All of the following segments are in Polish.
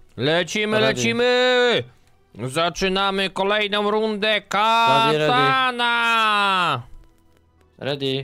Lecimy, Ready. lecimy! Zaczynamy kolejną rundę Katana! Ready.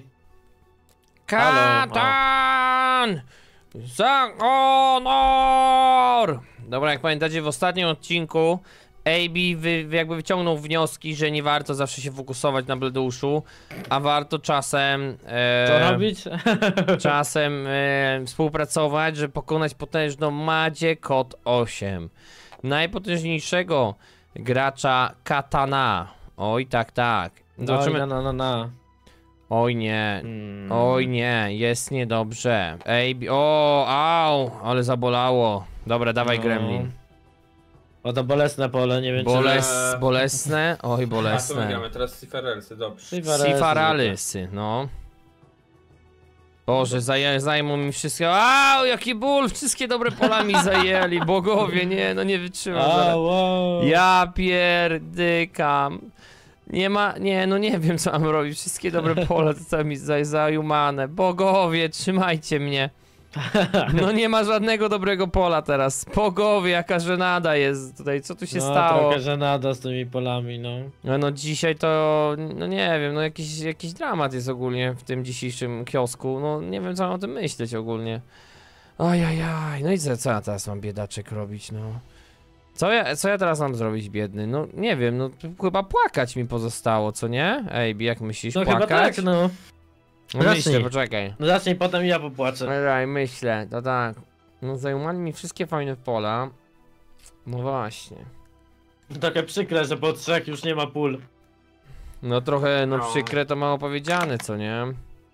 Katan! Za honor! Dobra, jak pamiętacie, w ostatnim odcinku AB jakby wyciągnął wnioski, że nie warto zawsze się fokusować na Bleuszu, a warto czasem Co robić? czasem współpracować, żeby pokonać potężną Madzie Kod 8. Najpotężniejszego gracza Katana. Oj, tak, tak. Zobaczymy. Oj nie, oj nie, jest niedobrze. Ej, o, au, ale zabolało. Dobra, dawaj Gremlin. O, to bolesne pole, nie wiem Bolesne, oj A co my bolesne. gramy? Teraz Ciferelsy, dobrze. Sifaralysy, no. Boże, zajmą mi wszystko. Au, jaki ból, wszystkie dobre pola mi zajęli, bogowie, nie, no nie wytrzymam. wow. Ja pierdykam. No nie wiem co mam robić, wszystkie dobre pola zostały mi zajumane. Bogowie, trzymajcie mnie. No nie ma żadnego dobrego pola teraz. Bogowie, jaka żenada jest tutaj, co tu się stało? Trochę żenada z tymi polami, no. No dzisiaj to, no nie wiem, no jakiś dramat jest ogólnie w tym dzisiejszym kiosku. No nie wiem co mam o tym myśleć ogólnie. Ajajaj, no i co ja teraz mam biedaczek robić, no. Co ja teraz mam zrobić, biedny? No nie wiem, no chyba płakać mi pozostało, co nie? Ej, jak myślisz, No płakać? chyba tak, no. No myślę, Zacznij. poczekaj. No zacznij, potem ja popłaczę. Daj, myślę, to tak. No zajumali mi wszystkie fajne pola. No właśnie. Trochę przykre, że po 3 już nie ma pól. No trochę, no No. przykre to mało powiedziane, co nie?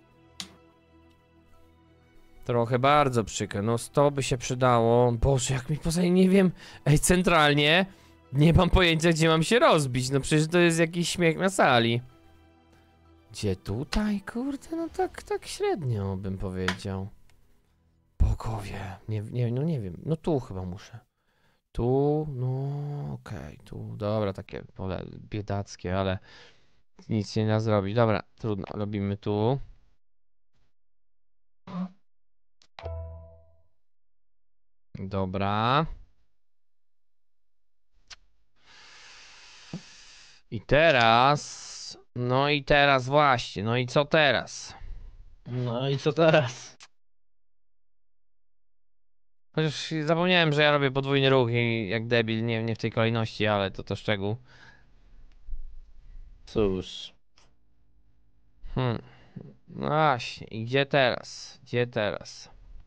Trochę bardzo przykre, no 100 by się przydało. Boże, jak mi poza nie wiem. Ej, centralnie nie mam pojęcia, gdzie mam się rozbić. No przecież to jest jakiś śmiech na sali. Gdzie tutaj? Kurde, no tak średnio bym powiedział. Bogowie, no nie wiem, no tu chyba muszę. Tu, no okej, tu, dobra, takie pole biedackie, ale nic się nie da zrobić. Dobra, trudno, robimy tu. Dobra. I teraz właśnie, no i co teraz? No i co teraz? Chociaż zapomniałem, że ja robię podwójny ruch i jak debil, nie w tej kolejności, ale to szczegół. Cóż. No właśnie, i gdzie teraz? Gdzie teraz?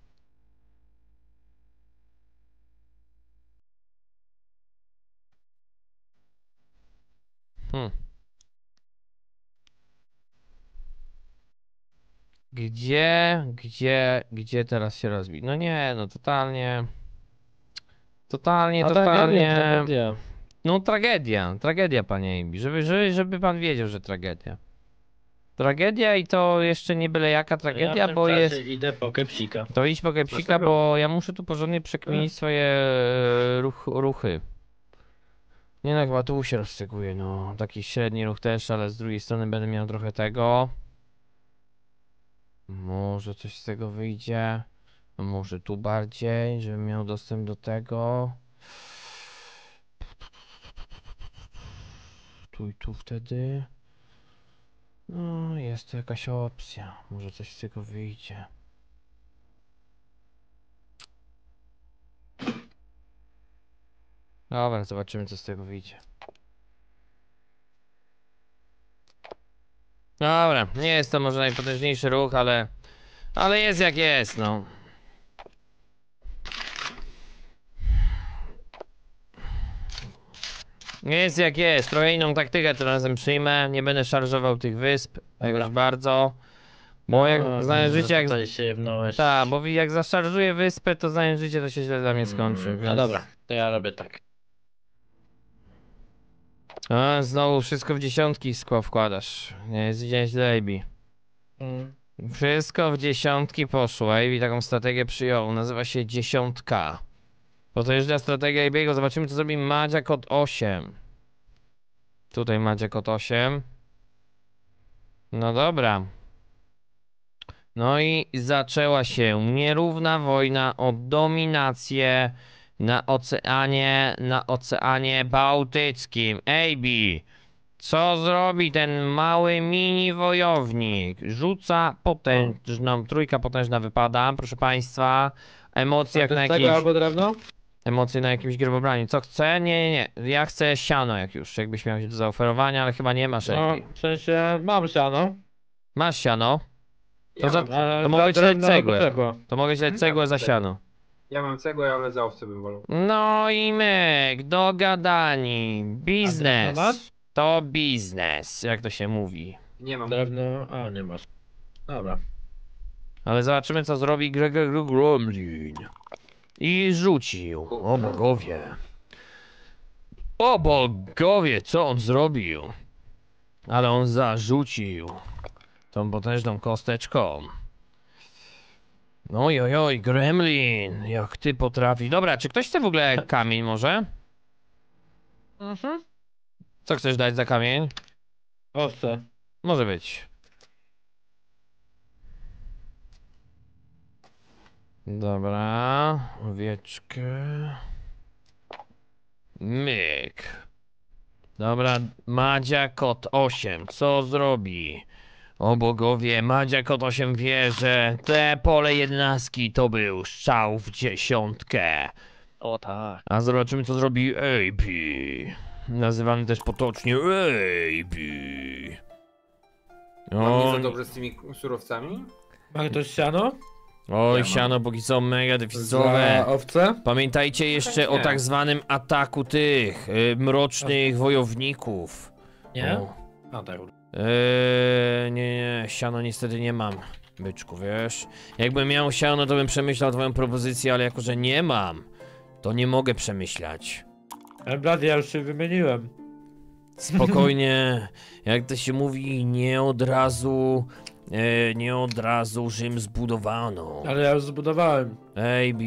Gdzie teraz się rozbić? No nie, no totalnie. Totalnie. Tragedia. No tragedia panie Ibi, żeby pan wiedział, że tragedia. Tragedia i to jeszcze nie byle jaka tragedia, Ja w tym bo czasie jest... idę po kepsika. To idź po kepsika, Dlaczego? bo ja muszę tu porządnie przekminić swoje ruchy. Nie no, chyba tu się rozstrzyguje, no. Taki średni ruch też, ale z drugiej strony będę miał trochę tego. Może coś z tego wyjdzie. A może tu bardziej, żebym miał dostęp do tego. Tu i tu wtedy. No, jest to jakaś opcja. Może coś z tego wyjdzie. Dobra, zobaczymy co z tego wyjdzie. Dobra, nie jest to może najpotężniejszy ruch, ale jest jak jest, no. Jest jak jest, trochę inną taktykę tym razem przyjmę, nie będę szarżował tych wysp jakoś bardzo. Bo jak znając życie, jak... Tutaj się wnąłeś. Tak, bo jak zaszarżuję wyspę, to znając życie, to się źle dla mnie skończy, No więc... dobra, to ja robię tak. A, znowu wszystko w dziesiątki wkładasz. Nie jest źle, AB. Wszystko w dziesiątki poszło. AB taką strategię przyjął. Nazywa się dziesiątka. Potężna strategia AB'ego. Zobaczymy, co zrobi Madzia Kod 8. Tutaj Madzia Kod 8. No dobra. No i zaczęła się nierówna wojna o dominację na Oceanie Bałtyckim. AB, co zrobi ten mały mini wojownik? Rzuca potężną, trójka potężna wypada, proszę państwa. Emocje jak na jakimś... albo drewno? Emocje na jakimś grobobraniu. Co chce? Nie. Ja chcę siano jak już, jakbyś miał się do zaoferowania, ale chyba nie masz. No, w sensie mam siano. Masz siano? To, Ja mam, to mogę ci dać cegłę. Potrzeba. To mogę ci dać cegłę za siano. ja mam cegłę, ale za owce bym wolał. No i myk, dogadani. A Biznes. masz? To biznes, jak to się mówi. Nie mam. Drewno, a nie masz. Dobra. Ale zobaczymy co zrobi Gregor Gromlin. I rzucił. O bogowie. O bogowie, co on zrobił? Ale on zarzucił tą potężną kosteczką. Oj, Gremlin, jak ty potrafi. Dobra, czy ktoś chce w ogóle kamień może? Co chcesz dać za kamień? Owce. Może być. Dobra, owieczkę. Myk. Dobra, Madzia Kot 8, co zrobi? O bogowie, Madzia Kot 8 wie, że te pole 11 to był strzał w dziesiątkę. O tak. A zobaczymy co zrobi AB. Nazywany też potocznie AB. Mam nie za O, dobrze z tymi surowcami? Ma ktoś siano? oj, mam. siano, póki są mega deficytowe. Za owce? Pamiętajcie jeszcze o Nie. tak zwanym ataku tych mrocznych wojowników. Nie? O. A tak. Nie, siano niestety nie mam, byczku, wiesz? Jakbym miał siano, to bym przemyślał twoją propozycję, ale jako, że nie mam, to nie mogę przemyślać. Ale blady, ja już się wymieniłem. Spokojnie, jak to się mówi, nie od razu Rzym zbudowano. Ale ja już zbudowałem. AB.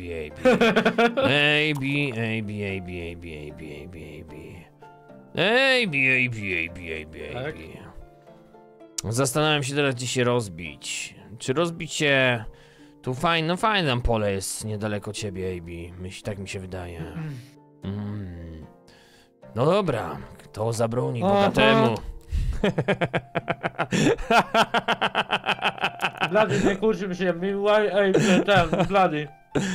Tak? Zastanawiam się teraz, gdzie się rozbić. Czy rozbić się... Tu fajne tam pole jest niedaleko ciebie, AB. Tak mi się wydaje. No dobra, kto zabroni Aha. bogatemu? Blady, nie kurczmy się, ej, ten, blady.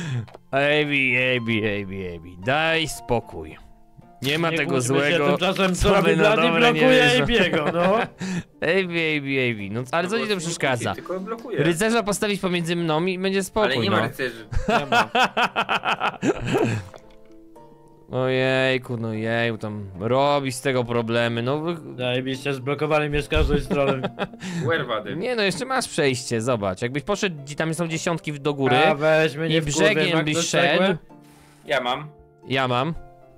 AB, daj spokój. Nie ma Nie tego kłóćmy się, złego. tymczasem co co robi wy na blady, dobre nie blokuje wiedzą. i biega, no. AB, no ale co ci to przeszkadza? Tylko blokuję. Rycerza postawić pomiędzy mną i będzie spokój, Ale nie no. ma rycerzy. Nie ma. Ojejku, no jeju, tam robi z tego problemy, no. Zajebiście, zblokowali mnie z każdej strony. Werwady. Nie no, jeszcze masz przejście, zobacz. Jakbyś poszedł, tam są dziesiątki do góry A weź mnie i nie wkurwiaj, brzegiem ma byś ktoś szedł. cegłę? Ja mam. Ja mam.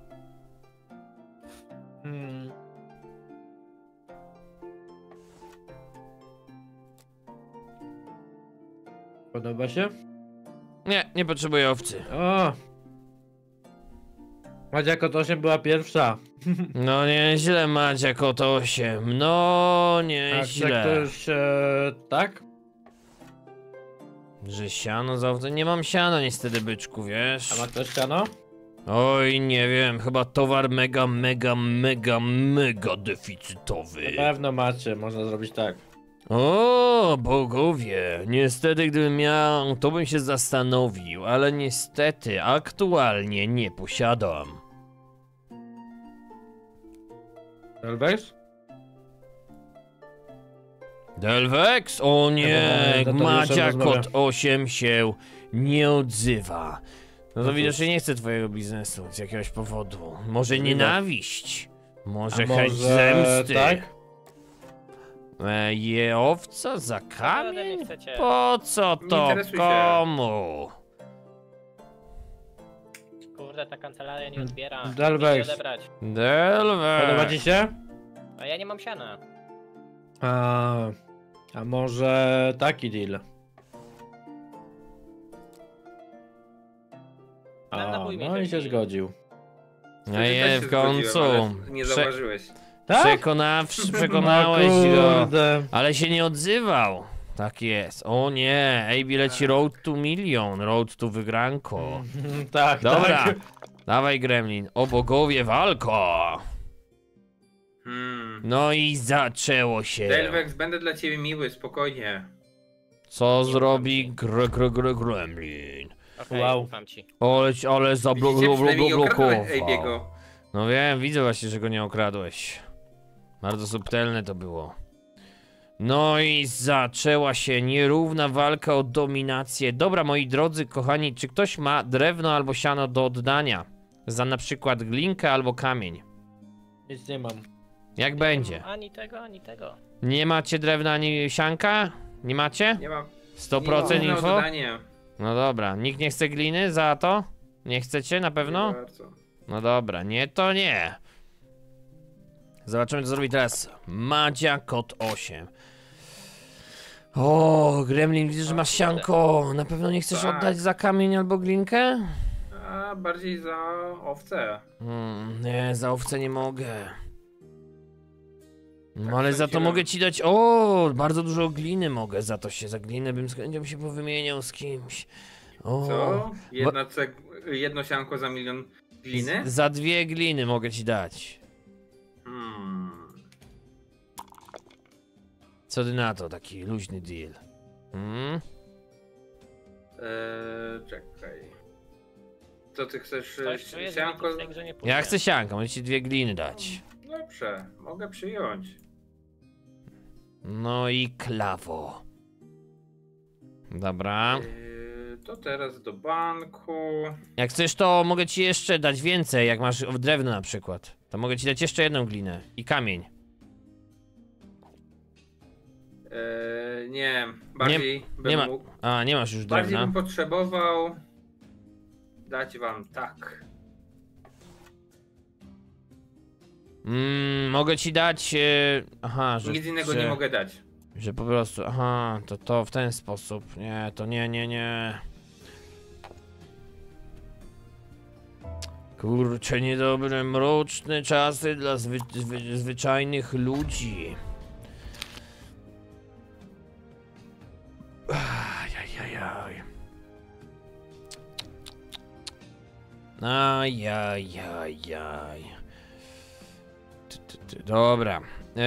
Hmm. Podoba się? Nie potrzebuję owcy. O! Madzia Kot 8 była pierwsza. No nieźle, Madzia Kot 8. No A chce nieźle. ktoś, tak? Że siano za owce? Nie mam siana niestety, byczku, wiesz? A ma ktoś siano? Oj, nie wiem, chyba towar mega deficytowy. Na pewno macie, można zrobić tak. O, bogowie, niestety gdybym miał, to bym się zastanowił, ale niestety aktualnie nie posiadam. Delvex? Delvex? O nie, Dobra, to Madzia już Kot rozmawiam. 8 się nie odzywa. No to No widocznie cóż. nie chce twojego biznesu z jakiegoś powodu. Może Możliwe. nienawiść, może A chęć może zemsty. tak? Je owca za Co ode mnie kamień? chcecie? Po co Nie to interesuj się. komu? Kurde, ta kancelaria nie odbiera. Delvex. Muszę odebrać. Podoba ci Delvex. się? A ja nie mam siana. A może taki deal? Na chuj mi No i się deal. zgodził. No Też je się w końcu. zgodziłem, ale Nie zauważyłeś. Tak? Przekonałeś go, Kurde. ale się nie odzywał. Tak jest. O nie, AB leci Road to Million, Road to wygranko. Tak, Dobra, tak. dawaj Gremlin. O bogowie, walka! No i zaczęło się. Delvex, będę dla ciebie miły, spokojnie. Co zrobi Gremlin? Okej, Wow. ufam ci. Ale Widzicie, przynajmniej zablokował. okradłeś AB'ego. No wiem, widzę właśnie, że go nie okradłeś. Bardzo subtelne to było. No i zaczęła się nierówna walka o dominację. Dobra, moi drodzy, kochani, czy ktoś ma drewno albo siano do oddania? Za na przykład glinkę albo kamień. Nic nie mam. Jak będzie? Ani tego, ani tego. Nie macie drewna ani sianka? Nie macie? Nie mam. 100% nie mam info? zadanie. No dobra, nikt nie chce gliny za to? Nie chcecie na pewno? Nie bardzo. No dobra, nie to nie. Zobaczymy, co zrobi teraz Madzia Kot 8. O, Gremlin, widzę, że masz sianko. Na pewno nie chcesz Tak. oddać za kamień albo glinkę? A bardziej za owce. Nie, za owce nie mogę. No Tak ale za to sądziłem. mogę ci dać. O, bardzo dużo gliny mogę za to się. Za glinę bym z chęcią się powymieniał z kimś. O, Co? Jedno sianko za 1 000 000 gliny? Za 2 gliny mogę ci dać. Co ty na to, taki luźny deal? Czekaj. Co ty chcesz? Ktoś czuje, że Sianko? mi w tej grze nie pójdzie. Ja chcę siankę, mogę ci 2 gliny dać. Dobrze, mogę przyjąć. No i klawo. Dobra. To teraz do banku. Jak chcesz, to mogę ci jeszcze dać więcej, jak masz drewno na przykład. To mogę ci dać jeszcze 1 glinę i kamień. Nie, bardziej bym nie ma- mógł. A, nie masz już Bardziej drewna. bym potrzebował dać wam tak. Mogę ci dać. Aha, że. Nic innego że, nie mogę dać. Że po prostu. Aha, to w ten sposób. Nie, to nie. Kurczę, niedobre, mroczne czasy dla zwyczajnych ludzi. Ajajajaj. Ajajajaj. Dobra.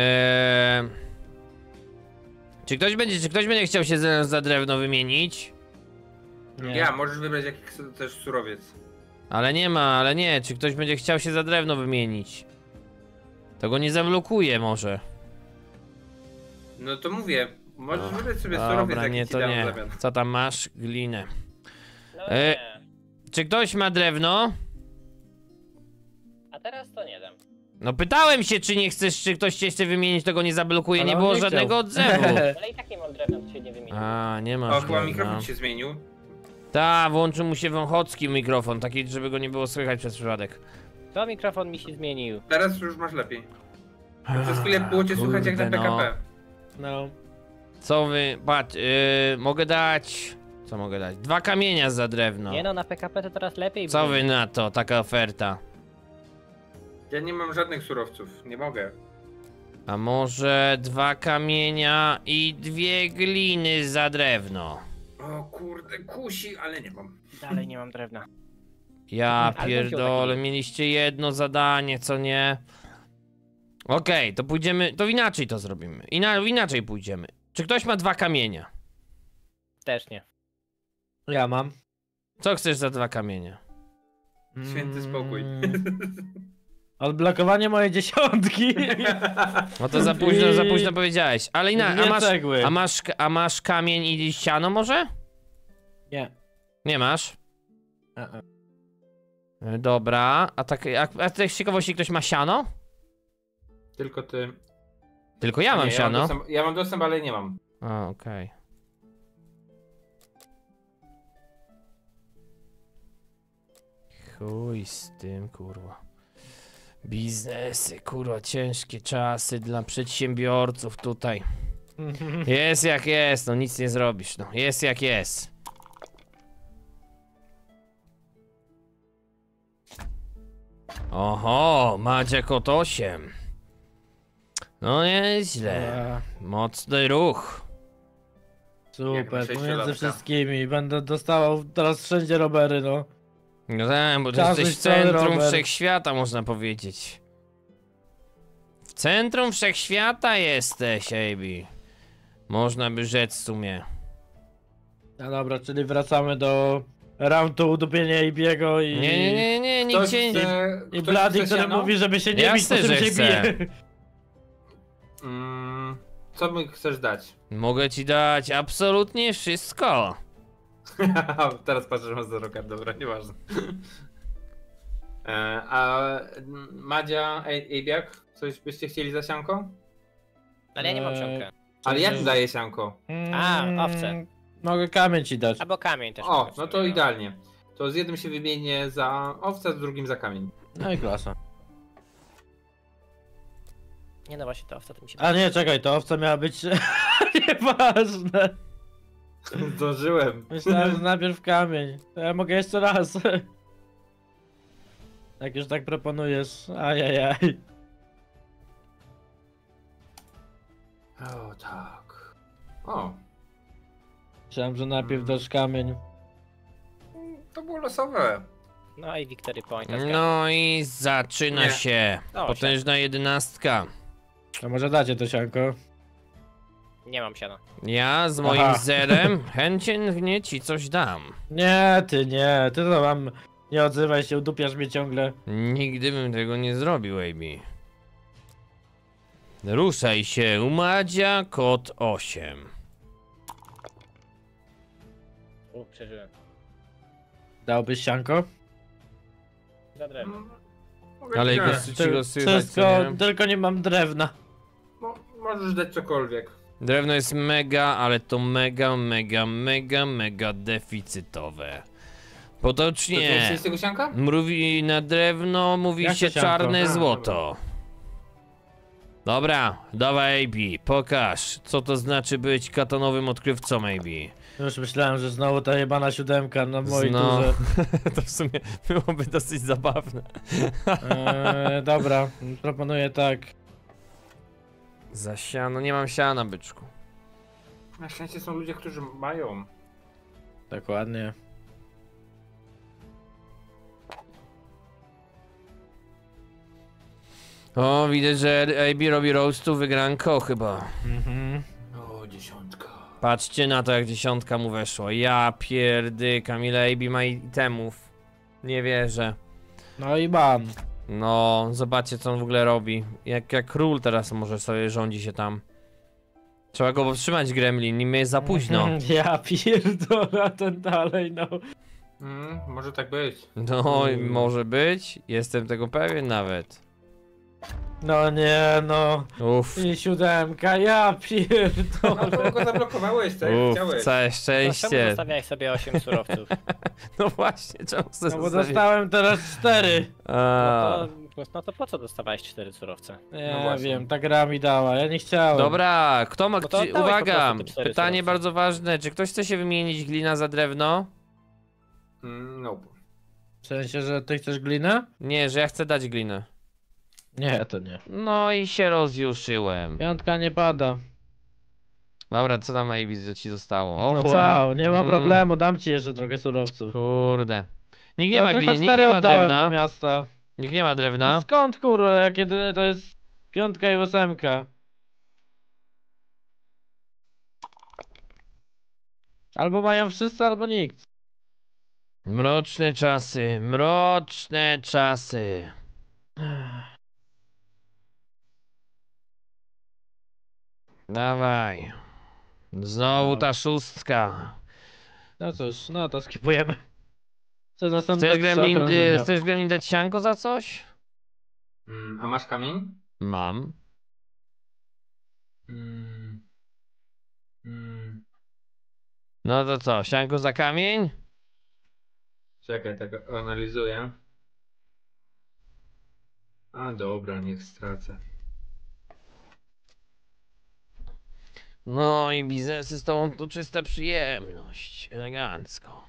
Czy ktoś będzie chciał się za drewno wymienić? Nie. Ja, możesz wybrać jaki też surowiec. Ale nie. Czy ktoś będzie chciał się za drewno wymienić? To go nie zablokuje może. No to mówię, możesz No, wybrać sobie surowiec, Dobra, jaki nie, ci to dam w nie. zamian. Co tam masz? Glinę. No E, nie. Czy ktoś ma drewno? A teraz to nie dam. No pytałem się, czy nie chcesz, czy ktoś cię chce wymienić, to go nie zablokuje, Ale nie on było nie chciał. żadnego odzewu. Ale i tak nie mam drewna, to się nie wymieni. A, nie O, masz chyba drewna. mikrofon się zmienił. Ta, włączył mu się wąchocki mikrofon, taki, żeby go nie było słychać przez przypadek. To mikrofon mi się zmienił. Teraz już masz lepiej. Przez chwilę było cię słychać jak na Kurde, PKP. No. Co wy, patrz, mogę dać, co mogę dać? 2 kamienia za drewno. Nie no, na PKP to teraz lepiej Co było. wy na to, taka oferta? Ja nie mam żadnych surowców, nie mogę. A może 2 kamienia i 2 gliny za drewno? O kurde, kusi, ale nie mam. Dalej nie mam drewna. Ja Ale pierdolę, taki- mieliście jedno zadanie, co nie? Okej, to pójdziemy, to inaczej to zrobimy. Inaczej pójdziemy. Czy ktoś ma 2 kamienia? Też nie. Ja mam. Co chcesz za 2 kamienia? Święty spokój. Odblokowanie mojej 10. No to za późno powiedziałeś. Ale Dwie a cegły. masz kamień i ściano może? Nie. Nie masz? E-e. Dobra, a tak z ciekawości ktoś ma siano? Tylko ty. Tylko ja mam Nie, siano. Ja mam dostęp, ale nie mam. A, okej. Chuj z tym, kurwa. Biznesy, kurwa, ciężkie czasy dla przedsiębiorców tutaj. Jest jak jest, no nic nie zrobisz, no. Jest jak jest. Oho, Madzia Kot 8. No nieźle. Mocny ruch. Jak na Super, pomiędzy sześciolatka. wszystkimi. Będę dostawał teraz wszędzie rowery, no. No tak, bo ty Każdy jesteś w cały centrum rower. wszechświata, można powiedzieć. W centrum wszechświata jesteś, AB. Można by rzec w sumie. No dobra, czyli wracamy do roundu udupienia i biego i... Nie, nikt Ktoś cię nie... chce, I ktoś Blady, chce który siano? mówi, żeby się nie Jasne, bić, po czym że się chcę. bije. Co mi chcesz dać? Mogę ci dać absolutnie wszystko. Teraz patrzę, że masz 0 kart, dobra, nieważne. A Madzia, Ejbiak, coś byście chcieli za sianko? Ale ja nie mam siankę. Ale ja tu daję sianko. A, owce. Mogę kamień ci dać. Albo kamień też. O, mogę w no sumie, to idealnie. To z jednym się wymienię za owce, z drugim za kamień. No i klasa. Nie no właśnie, to owca to mi się... A nie, czekaj, to owca miała być... Nieważne. Zdążyłem. Myślałem, że najpierw kamień. To ja mogę jeszcze raz. Jak już tak proponujesz. Ajajaj. O, tak. O, Myślałem, że najpierw dasz kamień. to było losowe. No i Victory Point. No i zaczyna Nie. się. O, Potężna 11. To może dacie to sianko? Nie mam siana. Ja z moim Aha. zerem chętnie ci coś dam. Nie, ty to mam. Nie odzywaj się, udupiasz mnie ciągle. Nigdy bym tego nie zrobił, AB. Ruszaj się, Madzia, kod 8. Przeżyłem. Dałbyś sianko? Za drewno. Mogę Ale ci jego dać. ci go słychać, Wszystko, co nie? tylko nie mam drewna. Możesz dać cokolwiek. Drewno jest mega, ale to mega deficytowe. To ty Potocznie. chcesz z tego sianka? Mówi na drewno, mówi Jak się to sianko? czarne A, złoto. Dobra, dawaj AB, pokaż, co to znaczy być katanowym odkrywcą, AB. Już myślałem, że znowu ta jebana siódemka na mojej No. turze. To w sumie byłoby dosyć zabawne. Dobra, proponuję tak. Za siano, nie mam siana, byczku. Na szczęście są ludzie, którzy mają. Dokładnie. O, widać, że AB robi roastu wygranko chyba. Mhm. O, 10. Patrzcie na to, jak 10 mu weszło. Ja pierdykam, ile AB ma itemów. Nie wierzę. No i mam. No, zobaczcie, co on w ogóle robi. Jak król teraz może sobie rządzi się tam. Trzeba go powstrzymać, Gremlin, nim jest za późno. Ja pierdolę, ten dalej, no. Może tak być. No, i może być. Jestem tego pewien nawet. No nie, no. Uff. I siódemka, ja No pierdolę. to go zablokowałeś, tak? Uff, Chciałeś. całe Czemu szczęście. zostawiałeś sobie 8 surowców? No właśnie, czemu No bo zostawić? dostałem teraz 4. A, No to po co dostawałeś 4 surowce? Nie właśnie. wiem, ta gra mi dała, ja nie chciałem. Dobra, kto ma... No to oddałeś po Uwaga, prostu te 4 pytanie surowce. bardzo ważne. Czy ktoś chce się wymienić glina za drewno? Nope. W sensie, że ty chcesz glinę? Nie, że ja chcę dać glinę. Nie, to nie. No i się rozjuszyłem. Piątka nie pada. Dobra, co tam Avis, że ci zostało? O, Wow, nie ma Mm. problemu, dam ci jeszcze trochę surowców. Kurde. Nikt nie Ja ma tylko gliny, nikt 4 nie ma oddałem do drewna. miasta. Nikt nie ma drewna. Skąd kurwa, kiedy to jest piątka i ósemka? Albo mają wszyscy, albo nikt. Mroczne czasy, mroczne czasy. Dawaj. Znowu ta szóstka. No cóż, no to skipujemy. Co następne Chcesz Gremlin, okrążenia? chcesz Gremlin dać sianko za coś? A masz kamień? Mam. Mm. Mm. No to co, sianko za kamień? Czekaj, tak analizuję. A dobra, niech stracę. No i biznesy z tobą to czysta przyjemność. Elegancko.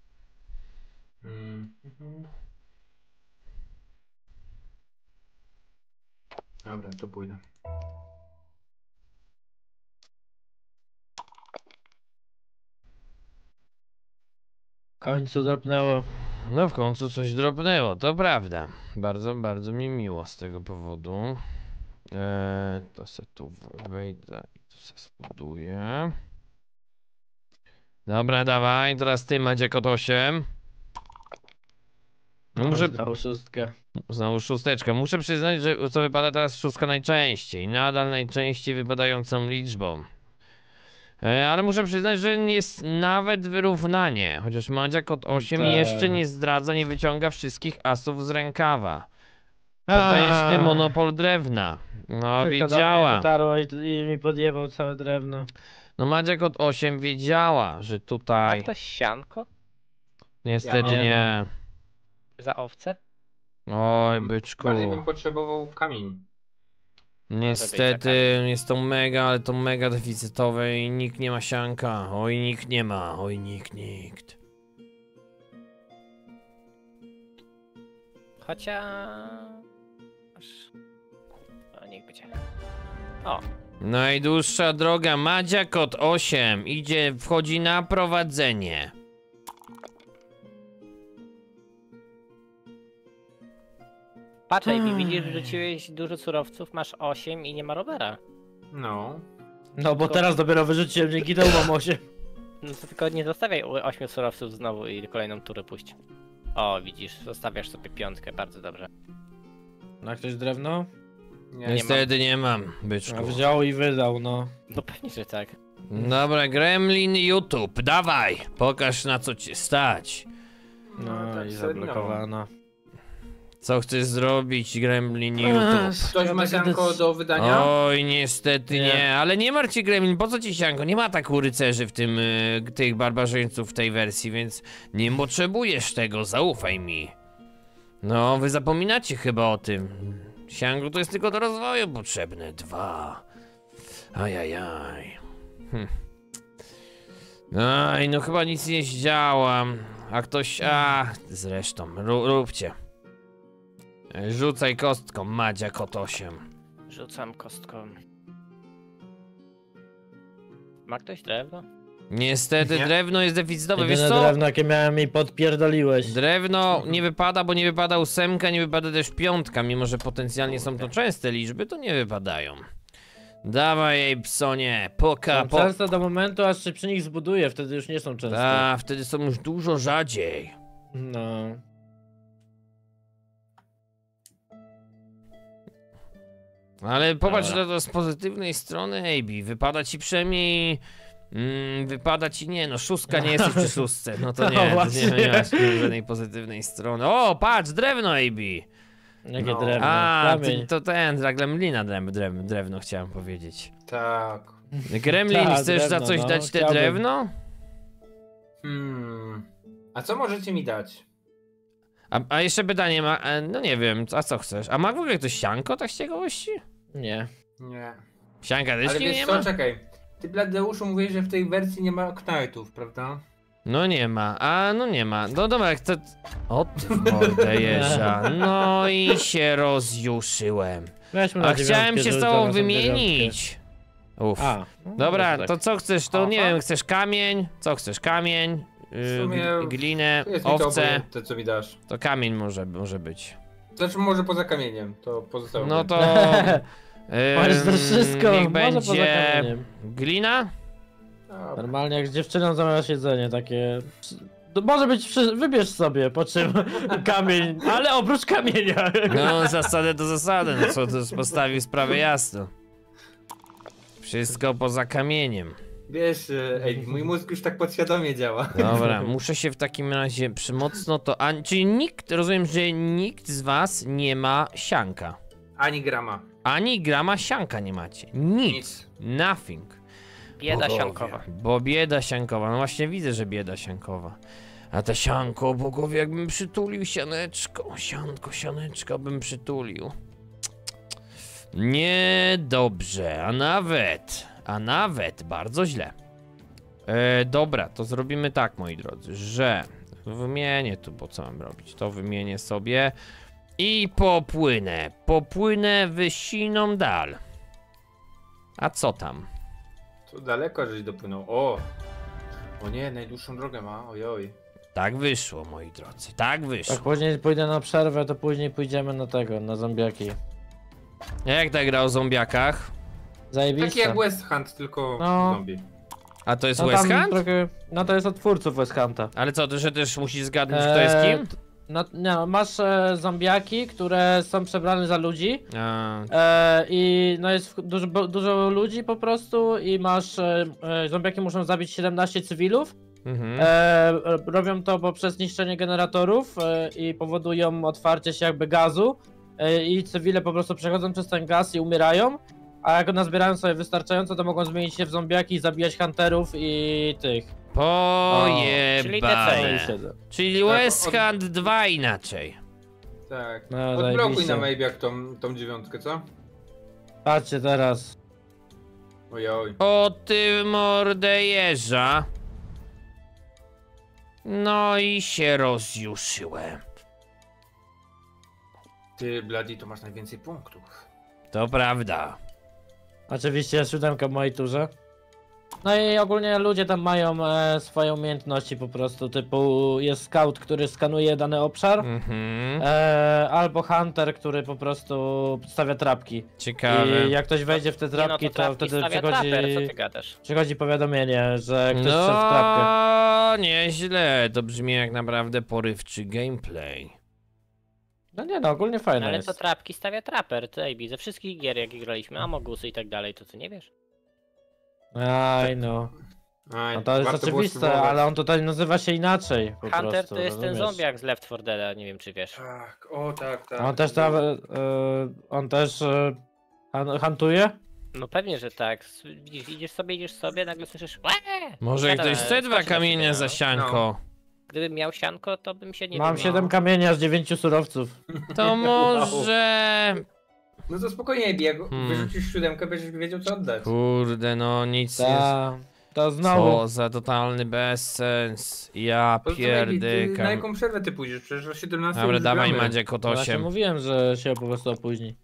Dobra, to pójdę. końcu dropnęło. No w końcu coś drobnęło, to prawda. Bardzo, bardzo mi miło z tego powodu. To se tu wejdę i to se zbuduję. Dobra, dawaj, teraz ty, Maciek, od 8. No muszę... Dał szóstkę. Znowu szósteczka. Muszę przyznać, że co wypada teraz szóstka najczęściej. Nadal najczęściej wypadającą liczbą. Ale muszę przyznać, że jest nawet wyrównanie. Chociaż Madziak od 8 Tak. jeszcze nie zdradza, nie wyciąga wszystkich asów z rękawa. Potężny monopol drewna. No Tylko do mnie wiedziała. dotarło i mi podjebał całe drewno. No Madziak od 8 wiedziała, że A tutaj ktoś sianko niestety Ja nie. za owce? Oj, byczku. Bardziej bym potrzebował kamień. Niestety jest to mega, ale to mega deficytowe i nikt nie ma sianka. Oj, nikt nie ma. Oj, nikt. Chociaż... O, niech będzie. O, Najdłuższa droga, Madzia kod 8 idzie, wchodzi na prowadzenie. patrz, Ejbi, widzisz, że rzuciłeś dużo surowców, masz 8 i nie ma Robera. No. No bo teraz dopiero wyrzuciłem, dzięki temu mam 8. No to tylko nie zostawiaj 8 surowców znowu i kolejną turę puść. O, widzisz, zostawiasz sobie 5, bardzo dobrze. Na ktoś drewno? Nie. Niestety nie mam, byczku. A wziął i wydał, no. No pewnie, że tak. Dobra, Gremlin YouTube, dawaj, pokaż na co cię stać. No tak i średnio. zablokowano. Co chcesz zrobić, Gremlin YouTube? Ktoś ma sianko do wydania? Oj, niestety nie, Nie. ale nie martw się, Gremlin, po co ci sianko? Nie ma tak rycerzy w tym, tych barbarzyńców w tej wersji, więc nie potrzebujesz tego, zaufaj mi. No, wy zapominacie chyba o tym. Sianko to jest tylko do rozwoju potrzebne, 2. Ajajaj. Aj, no chyba nic nie zdziałam. A ktoś, zresztą, róbcie. Rzucaj kostką, Madzia kot 8. Rzucam kostką. Ma ktoś drewno? Niestety Nie. drewno jest deficytowe, wiesz Jedyne co? drewno jakie miałem i podpierdoliłeś. Drewno nie wypada, bo nie wypada 8, nie wypada też 5, mimo że potencjalnie są to częste liczby, to nie wypadają. Dawaj jej psonie, Są często do momentu, aż się przy nich zbuduje, wtedy już nie są częste. Wtedy są już dużo rzadziej. No. Ale popatrz Dobra. na to z pozytywnej strony, AB, wypada ci przynajmniej... wypada ci nie, no szóstka nie jesteś przy szóstce, no to No nie, to nie właśnie. masz żadnej pozytywnej strony. O, patrz, drewno AB! Jakie No. drewno? Ty, to ten, dla Gremlina drewno chciałem powiedzieć. Tak. Gremlin, Tak, chcesz za drewno, coś no, dać te chciałbym. drewno? A co możecie mi dać? A jeszcze pytanie ma, no nie wiem, a co chcesz? A ma w ogóle ktoś sianko, tak z ciekawości? Nie. Nie. Sianka też Ale nie wiesz ma? co, czekaj. Ty, Bladeuszu, mówisz, że w tej wersji nie ma Knightów, prawda? No nie ma, no nie ma. No dobra, jak to... O ty w mordę jeża. No i się rozjuszyłem. Weźmy na A chciałem dziewiątkę, się z żeby tobą zaraz wymienić. Uff. A. no Dobra, tak. to co chcesz? To nie Ofa? wiem, chcesz kamień? Co chcesz? Kamień? W sumie Glinę? Jest mi to Owce? obojętne, co mi dasz. To kamień może być. Znaczy może poza kamieniem, to pozostało. No to... Masz to wszystko, niech może poza będzie... kamieniem. Glina? Dobra. Normalnie jak z dziewczyną zamiast jedzenie takie... To może być, wybierz sobie, po czym kamień, ale oprócz kamienia. No, zasadę to zasadę, no co, to postawił sprawę jasno. Wszystko poza kamieniem. Wiesz, ej, mój mózg już tak podświadomie działa. Dobra, muszę się w takim razie mocno to... czyli nikt, rozumiem, że nikt z was nie ma sianka. Ani grama. Ani grama sianka nie macie. Nic. Nothing. Bieda Bogowie. siankowa. Bo bieda siankowa, no właśnie widzę, że bieda siankowa. A ta sianko, bogowie, jakbym przytulił sianeczko, sianeczko bym przytulił. Niedobrze, a nawet bardzo źle. Dobra, to zrobimy tak, moi drodzy, że wymienię tu, bo co mam robić, to wymienię sobie i popłynę w siną dal. A co tam? To daleko żeś dopłynął. O! O nie, najdłuższą drogę ma, ojoj. Tak wyszło, moi drodzy, tak wyszło. Jak później pójdę na przerwę, to później pójdziemy na tego, na zombiaki. Jak ta gra o zombiakach? Zajebiste. Taki jak West Hunt, tylko No. zombie. A to jest No West tam Hunt? trochę, no to jest od twórców West Hunta. Ale co, ty że też musisz zgadnąć, kto jest kim? No, nie, masz zombiaki, które są przebrane za ludzi. A, I no jest dużo ludzi po prostu i masz, zombiaki muszą zabić 17 cywilów. mhm. Robią to poprzez niszczenie generatorów i powodują otwarcie się jakby gazu i cywile po prostu przechodzą przez ten gaz i umierają, a jak nazbierają sobie wystarczająco, to mogą zmienić się w zombiaki i zabijać hunterów i tych. czyli Pojebane. DC. Czyli Tak, West Hunt 2 inaczej. Tak. No, Odblokuj zajebiście. na Maybiak tą 9, co? Patrzcie teraz. Ojoj. O ty mordę jeża. No i się rozjuszyłem. Ty, Bloody, to masz najwięcej punktów. To prawda. Oczywiście jest 7 w mojej turze. No i ogólnie ludzie tam mają swoje umiejętności po prostu, typu jest scout, który skanuje dany obszar, Mhm. albo hunter, który po prostu stawia trapki. Ciekawe. I jak ktoś wejdzie w te Nie no, trapki, to to trapki wtedy stawia przychodzi, traper, co ty gadasz? przychodzi powiadomienie, że ktoś wszedł w trapkę. No, nieźle. To brzmi jak naprawdę porywczy gameplay. No nie no, ogólnie fajne Ale jest. to trapki stawia traper, ty AB, ze wszystkich gier jakie graliśmy, Amogusy i tak dalej, to ty nie wiesz? Aj no. Aj, No to jest warto było oczywiste, spróbować. ale on tutaj nazywa się inaczej po Hunter prostu, to jest ten rozumiesz? zombiak z Left 4 Dead, nie wiem czy wiesz. Tak, o tak, tak. On też tam, on też huntuje? No pewnie, że tak. Widzisz, idziesz sobie, nagle słyszysz "Łe!" Może Siada- ktoś chce dwa skoczy na kamienie ciebie, za no. sianko. Gdybym miał sianko, to bym się nie Mam wiem, 7 kamienia z 9 surowców. To może... No to spokojnie, bieg. Hmm. Wyrzucisz 7, będziesz wiedział co oddać. Kurde, no nic nie... To znowu. Co za totalny bezsens. Ja To co, Maybe, ty, na pierdykam. jaką przerwę ty pójdziesz? Przecież o 17 Dobra, już dawaj gramy. Madziek od Właśnie 8. mówiłem, że się po prostu opóźni.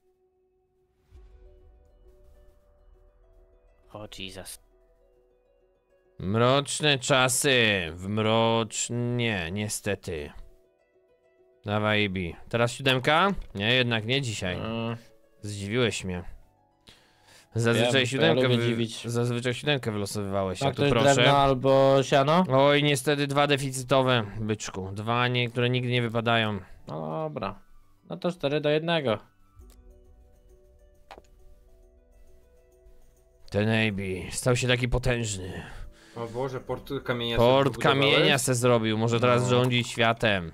O Jesus. Mroczne czasy. Nie, niestety. Dawaj, Ibi. Teraz 7? Nie, jednak nie dzisiaj. Zdziwiłeś mnie. Zazwyczaj Wiem, 7 ja lubię dziwić. Zazwyczaj 7 wylosowywałeś, a Tak, tu to jest proszę. drewno albo siano? Oj, niestety 2 deficytowe, byczku. 2, które nigdy nie wypadają. No dobra. No to 4 do 1. Ten AB stał się taki potężny. O Boże, port kamienia. Port sobie kamienia wybudowałeś? se zrobił, może teraz No. rządzić światem.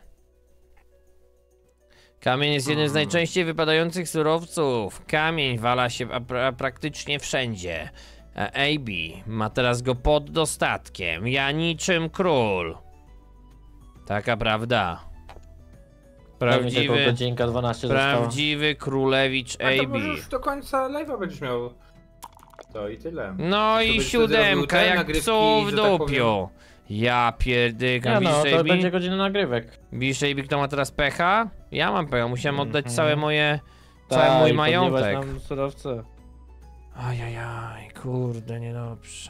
Kamień jest jednym z najczęściej wypadających surowców. Kamień wala się praktycznie wszędzie. A AB ma teraz go pod dostatkiem. Ja niczym król. Taka prawda. Prawdziwy, Godzinka 12 została. prawdziwy królewicz A to AB. może już do końca live'a będziesz miał. To i tyle. No i będziesz wtedy robił 7, te jak nagrywki, psu w że tak powiem. dupiu. Ja Nie pierdykam, no, widzisz to AB? będzie godzina nagrywek. Widzisz AB, kto ma teraz pecha? Ja mam pecha, musiałem oddać Mhm. całe moje... Tak, Cały mój i podniewać majątek. nam surowce. Ajajaj, kurde, niedobrze.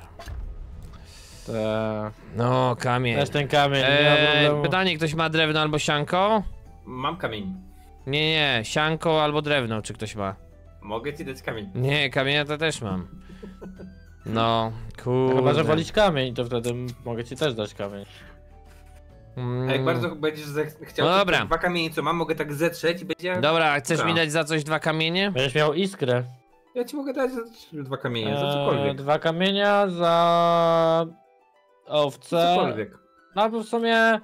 Tak. No, kamień. Też ten kamień, nie ma problemu. Pytanie, ktoś ma drewno albo sianko? Mam kamień. Nie, sianko albo drewno, czy ktoś ma? Mogę ci dać kamień. Nie, kamienia to też mam. No, kurde. Chyba, że wolisz kamień, to wtedy mogę ci też dać kamień. A jak bardzo będziesz chciał, No to dobra. te 2 kamienie co mam, mogę tak zetrzeć i będzie... Dobra, chcesz Dobra. mi dać za coś 2 kamienie? Będziesz miał iskrę. Ja ci mogę dać 2 kamienie, za cokolwiek. 2 kamienia za owce. Cokolwiek. No bo w sumie...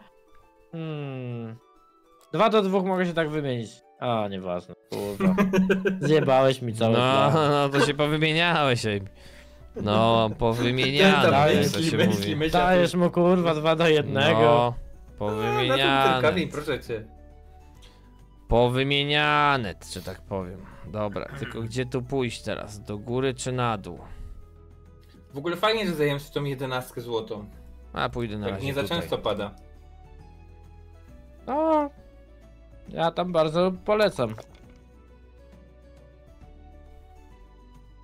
2 do 2 mogę się tak wymienić. A, nieważne. Kurwa. Zjebałeś mi cały No, plan. no, to się powymieniałeś. Ej. No, powymieniane Dajesz, to się mówi. Dajesz mu kurwa 2 do 1. No, Ten powymieniane. kamień, proszę cię. Powymieniane, że tak powiem. Dobra, tylko gdzie tu pójść teraz? Do góry czy na dół? W ogóle fajnie, że zajęłem się tą 11 złotą. A, pójdę na Tak razie nie za tutaj. często pada. No. Ja tam bardzo polecam.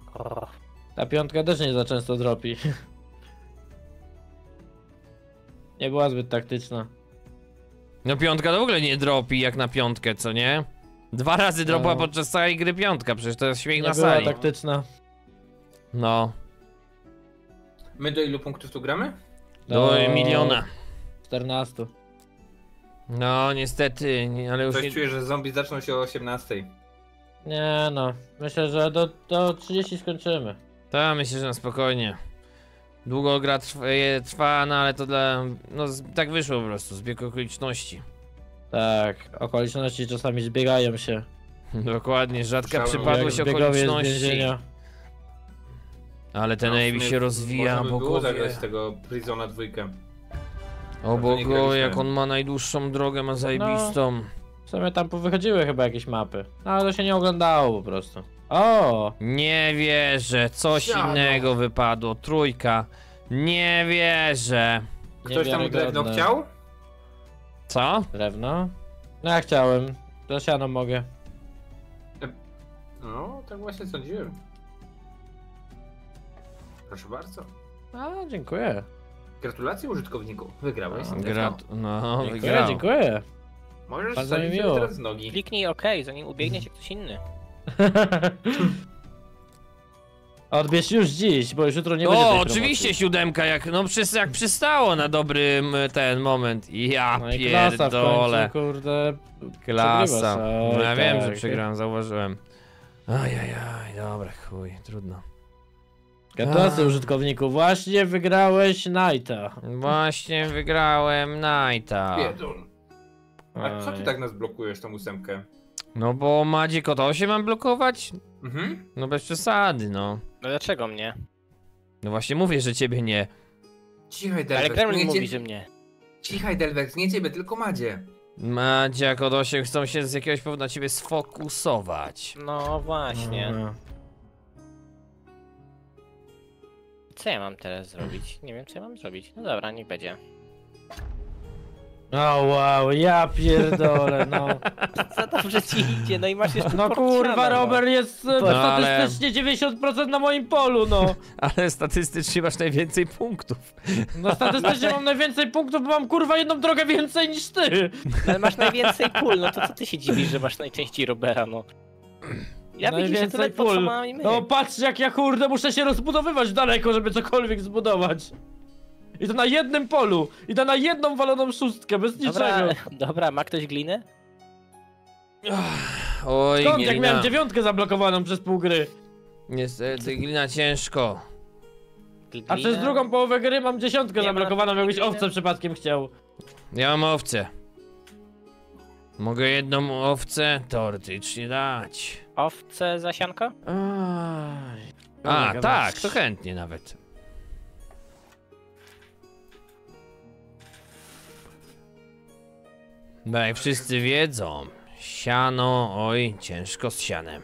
Ta 5 też nie za często dropi. Nie była zbyt taktyczna. No piątka to w ogóle nie dropi jak na piątkę, co nie? 2 razy dropła No. podczas całej gry piątka, przecież to jest śmiech Nie na była sali. taktyczna. No, My do ilu punktów tu gramy? do miliona. 14. No niestety, ale już Coś nie... czuję, że zombie zaczną się o 18. Nie no, myślę, że do 30 skończymy. Ta, myślę, że na spokojnie. Długo gra trwa, no ale to dla... No tak wyszło po prostu, zbieg okoliczności. Tak, okoliczności czasami zbiegają się. Dokładnie, rzadka Słyszałem, przypadłość Jak zbiegowie z okoliczności. więzienia. Ale ten No, w Amy sumie się rozwija, można by było bogowie. zagrać tego Prisona 2. O nie bogowie, graliśmy. jak on ma najdłuższą drogę, ma zajebistą. W sumie tam powychodziły chyba jakieś mapy. No ale to się nie oglądało po prostu. O! Nie wierzę, coś Siano. innego wypadło, 3. Nie wierzę. Ktoś tam drewno Niewiarygodne. chciał? Co? Drewno? No ja chciałem. To siano mogę. No, tak właśnie sądziłem. Proszę bardzo. A, dziękuję. Gratulacje użytkowniku. Wygrałeś. No, Dziękuję, wygrał. dziękuję. Możesz Bardzo mi wsadzić miło. się teraz z nogi. Kliknij OK, zanim ubiegnie cię ktoś inny. Odbierz już dziś, bo już jutro nie będzie tej O, promocji. oczywiście 7, jak przystało na dobry ten moment. Ja No i klasa w pierdolę. końcu, kurde. Klasa. Przegrywasz. No Oj, ja wiem, że tak. przegrałem, zauważyłem. Ajajaj, dobra, chuj, trudno. Gratulacje użytkowniku, właśnie wygrałeś Knighta. Właśnie wygrałem Knighta. Biedun. A co ty Oj. tak nas blokujesz tą 8? No bo Madzi Kota się mam blokować? Mhm. No bez przesady, no. No dlaczego mnie? No właśnie mówię, że ciebie nie. Cichaj Ale Delvex, Gremlin nie mówi, cie... że mnie. Cichaj Delvex, nie ciebie, tylko Madzie. Madzia Kodosie chcą się z jakiegoś powodu na ciebie sfokusować. No właśnie. Aha. Co ja mam teraz zrobić? Nie wiem co ja mam zrobić. No dobra, niech będzie. O wow, ja pierdolę, no. Za dobrze ci idzie, no i masz jeszcze No porciana, kurwa, no. Robert jest ale- statystycznie 90% na moim polu, no. Ale statystycznie masz najwięcej punktów. No statystycznie mam najwięcej punktów, bo mam kurwa jedną drogę więcej niż ty. Ale masz najwięcej pól, no to co ty się dziwisz, że masz najczęściej Robera, no. Ja widzisz, że Najwięcej tyle pól. potrzebowałem i my. No patrz jak ja kurde muszę się rozbudowywać daleko, żeby cokolwiek zbudować. I to na jednym polu. I to na jedną waloną szóstkę, bez Dobra, niczego. dobra, ma ktoś glinę? Oj, Skąd jak Glina. miałem 9 zablokowaną przez pół gry? Niestety, Glina ciężko. A przez drugą połowę gry mam 10 Nie ma zablokowaną, jakbyś gliny? owce przypadkiem chciał. Ja mam owcę. Mogę jedną owcę teoretycznie dać. Owce za sianko? A, tak, to chętnie nawet. Bo jak wszyscy wiedzą, siano, oj, ciężko z sianem.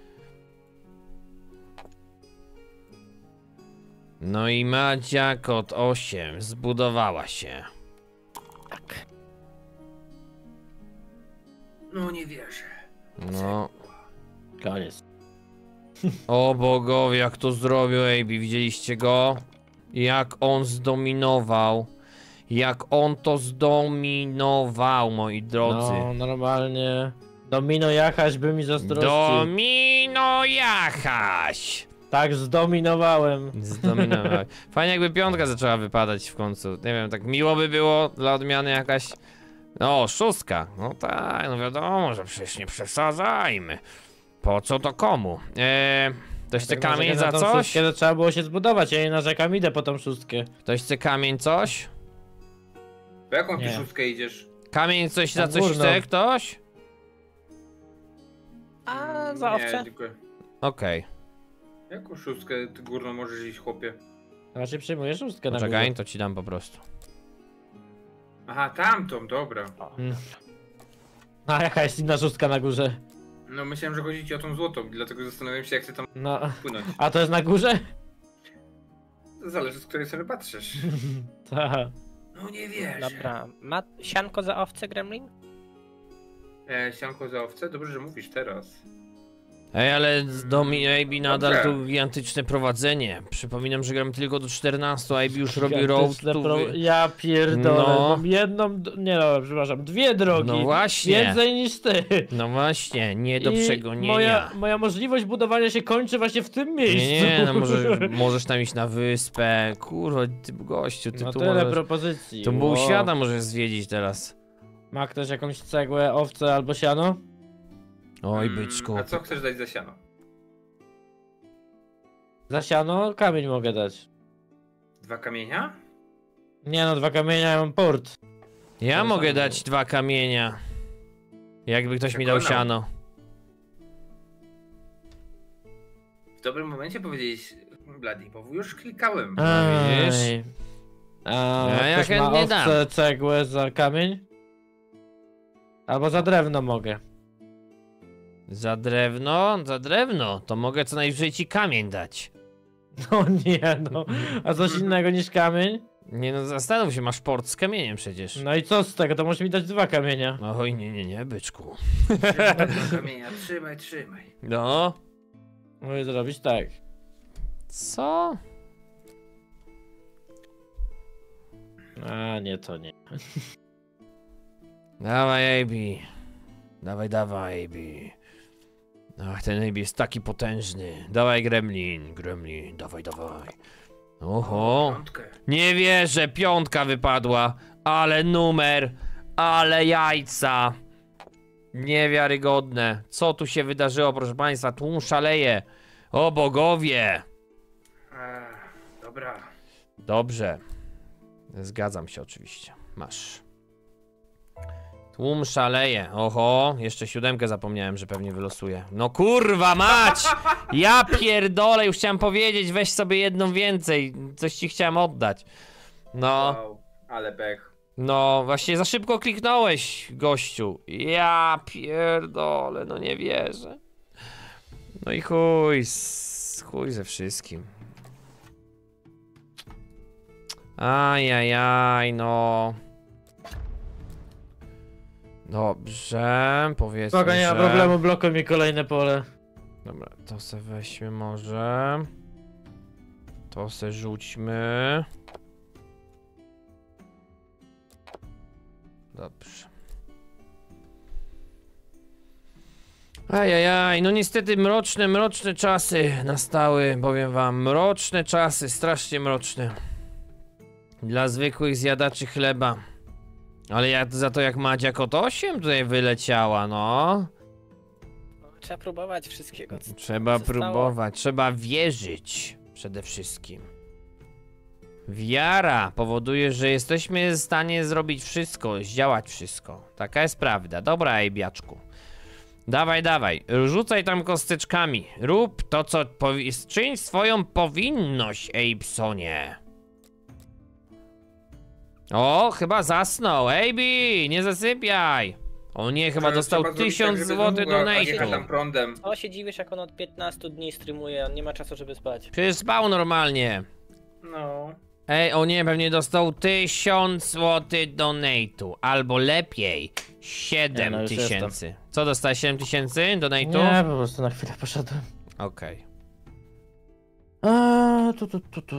No i Madzia Kot 8 zbudowała się. Tak. No nie wierzę. No, Koniec. o bogowie, jak to zrobił AB, widzieliście go? Jak on zdominował. Jak on to zdominował, moi drodzy. No, normalnie. Domino Jachaś by mi zazdrościł. Domino Jachaś! Tak, zdominowałem. Zdominowałeś. Fajnie jakby piątka zaczęła wypadać w końcu. Nie wiem, tak miło by było dla odmiany jakaś... O, 6. No tak, no wiadomo, że przecież nie przesadzajmy. Po co to komu? Ktoś chce kamień za coś? To trzeba było się zbudować, ja nie narzekam, idę po tą szóstkę. Ktoś chce kamień coś? Po jaką ty Nie. 6 idziesz? Kamień coś za Tam coś górną. chce ktoś? A za Nie, owce? dziękuję. Okej. Jaką 6 ty górną możesz iść, chłopie? Znaczy przyjmuję szóstkę na Poczekaj, górę. to ci dam po prostu. Aha, tamtą, dobra. A jaka jest inna szóstka na górze? No myślałem, że chodzi ci o tą złotą, dlatego zastanawiam się, jak chcę tam No, płynąć. a to jest na górze? Zależy, z której strony patrzysz. Tak. No nie wierzę. Dobra, ma sianko za owce, Gremlin? Sianko za owce? Dobrze, że mówisz teraz. Ej, ale z Domi AB nadal Dobrze. tu gigantyczne prowadzenie. Przypominam, że gram tylko do 14, AB już robi road Gigantyczne to... Ja pierdolę, No. mam jedną, nie no, przepraszam, dwie drogi. No właśnie. Więcej niż ty. No właśnie, nie do I przegonienia. moja możliwość budowania się kończy właśnie w tym miejscu. Nie, no możesz tam iść na wyspę. Kurwa, ty gościu, ty No tu tyle możesz... propozycji. Tu pół Wow. świata możesz zwiedzić teraz. Ma ktoś jakąś cegłę, owce albo siano? Oj, byczku. A co chcesz dać za siano? Za siano kamień mogę dać. 2 kamienia? Nie no, 2 kamienia, ja mam port. Ja to mogę samo. dać 2 kamienia. Jakby ktoś mi dał Przekonał. siano. W dobrym momencie powiedzieć Bloody, bo już klikałem. widzisz? Ej. A No, ja ktoś ma chętnie owce, cegłę za kamień? Albo za drewno mogę. Za drewno? Za drewno. To mogę co najwyżej ci kamień dać. No nie no, a coś innego niż kamień? Nie no, zastanów się, masz port z kamieniem przecież. No i co z tego, to możesz mi dać 2 kamienia. Oj, nie, byczku. Trzymaj 2 kamienia, trzymaj. No. Mogę zrobić tak. Co? A nie, to nie. Dawaj, AB. Dawaj, AB. Ach, ten AB jest taki potężny. Dawaj, Gremlin, dawaj. Oho. Piątkę. Nie wierzę, 5 wypadła. Ale numer, ale jajca. Niewiarygodne. Co tu się wydarzyło, proszę państwa? Tłum szaleje. O bogowie. Dobra. Dobrze. Zgadzam się oczywiście. Masz. Tłum szaleje. Oho, jeszcze 7 zapomniałem, że pewnie wylosuję. No kurwa mać! Ja pierdolę, już chciałem powiedzieć, weź sobie jedną więcej. Coś ci chciałem oddać. No, Wow, ale pech. no, właśnie za szybko kliknąłeś, gościu. Ja pierdolę, no nie wierzę. No i chuj ze wszystkim. Ajajaj, no. Dobrze, powiedzmy, Spoko, nie ma że... problemu, blokuj mi kolejne pole. Dobra, to se weźmy może. To se rzućmy. Dobrze. Ajajaj, no niestety mroczne czasy nastały, powiem wam. Mroczne czasy, strasznie mroczne. Dla zwykłych zjadaczy chleba. Ale ja za to jak Madzia Kot 8 tutaj wyleciała, no. Trzeba próbować wszystkiego. Trzeba zostało. próbować, trzeba wierzyć przede wszystkim. Wiara powoduje, że jesteśmy w stanie zrobić wszystko, zdziałać wszystko. Taka jest prawda. Dobra, Ejbiaczku. Dawaj, rzucaj tam kosteczkami. Rób to, co czyń swoją powinność, Ejbsonie. O, chyba zasnął. Ejbi, nie zasypiaj. O nie, chyba Ale dostał trzeba zrobić 1000 tak, żeby zł znowu jechać tam donate'u. prądem. O, się dziwisz, jak on od 15 dni streamuje, on nie ma czasu, żeby spać. Przecież spał normalnie. No. Ej, o nie, pewnie dostał 1000 zł donate'u. Albo lepiej, Nie, no, już 7000. Co dostałeś, 7000 donate'u? Nie, po prostu na chwilę poszedłem. Okej. Tu.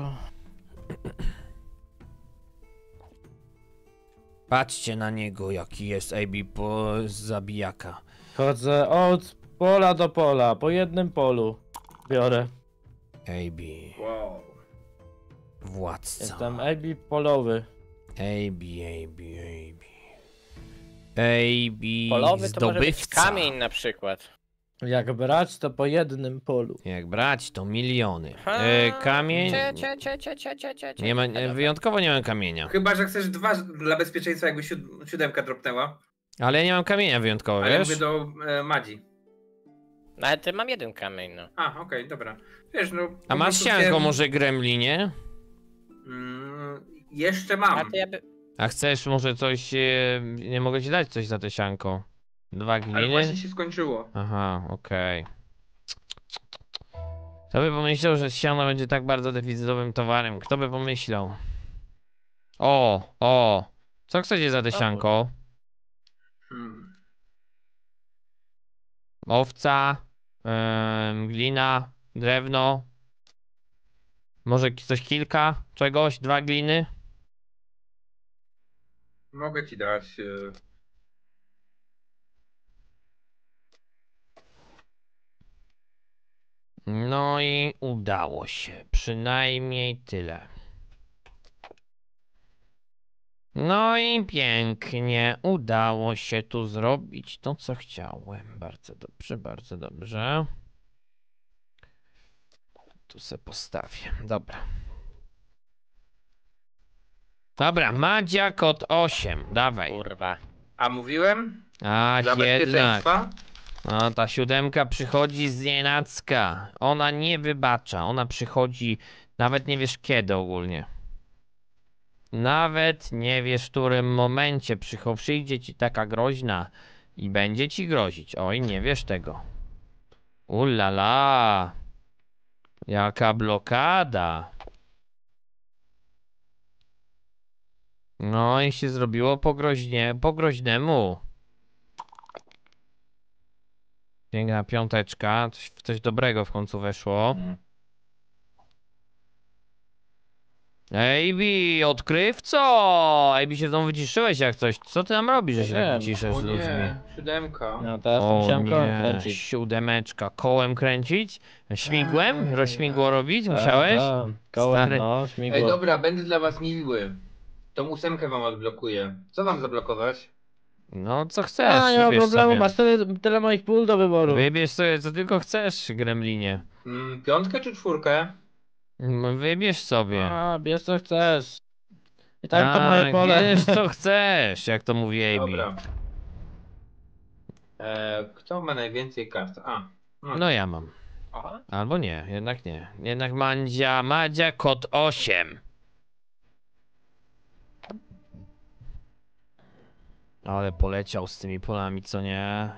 Patrzcie na niego, jaki jest AB po zabijaka. Chodzę od pola do pola, po jednym polu. Biorę. AB, Wow. władca. Jestem AB polowy. AB. AB, Polowy to może być zdobywca. kamień na przykład. Jak brać, to po jednym polu. Jak brać, to miliony. Ha, Kamień... cie. Nie ma, wyjątkowo nie mam kamienia. Chyba, że chcesz 2 dla bezpieczeństwa, jakby 7 dropnęła. Ale ja nie mam kamienia wyjątkowo, Ale wiesz? mówię do Madzi. No ale ty mam jeden kamień, no. A, okej, dobra. Wiesz, no... A po masz prostu sianko wiem- może Gremlinie? Jeszcze A mam. to ja by... A chcesz może coś... Nie mogę ci dać coś za te sianko. 2 Ale gliny? właśnie się skończyło. Aha, okej. Kto by pomyślał, że siano będzie tak bardzo deficytowym towarem? Kto by pomyślał? O! Co chcecie za te sianko? Hmm. Owca? Glina, drewno. Może coś kilka czegoś, 2 gliny. Mogę ci dać. No i udało się, przynajmniej tyle. No i pięknie, udało się tu zrobić to, co chciałem. Bardzo dobrze, bardzo dobrze. Tu se postawię, dobra. Dobra, Madzia kod 8, dawaj. Kurwa. A mówiłem? A Dla jednak. bezpieczeństwa? No, ta 7 przychodzi z nienacka. Ona nie wybacza. Ona przychodzi, nawet nie wiesz kiedy ogólnie. Nawet nie wiesz w którym momencie przyjdzie ci taka groźna i będzie ci grozić. Oj, nie wiesz tego. Ulala. Jaka blokada. No i się zrobiło po groźnemu. Piękna piąteczka, coś dobrego w końcu weszło. Ejbi, odkrywco! Ejbi, się znowu wyciszyłeś jak coś. Co ty tam robisz, że się tak Wiem. wyciszasz O z ludźmi? nie, 7. No teraz O musiałem kołem nie, kręcić. 7. Kołem kręcić? Śmigłem? Rozśmigło robić? Musiałeś? Kołem, Stary. no, Ej, śmigło. dobra, będę dla was miły. Tą 8 wam odblokuję. Co wam zablokować? No co chcesz, A, nie ma wybierz problemu, sobie. masz tyle moich pól do wyboru. Wybierz sobie co tylko chcesz, gremlinie. 5 czy 4? Wybierz sobie. A, bierz co chcesz. I tak to moje pole. Bierz co chcesz, jak to mówi Ejbi. Dobra. Kto ma najwięcej kart? No ja mam. Aha. Albo nie, jednak nie. Jednak Madzia kod 8. Ale poleciał z tymi polami, co nie?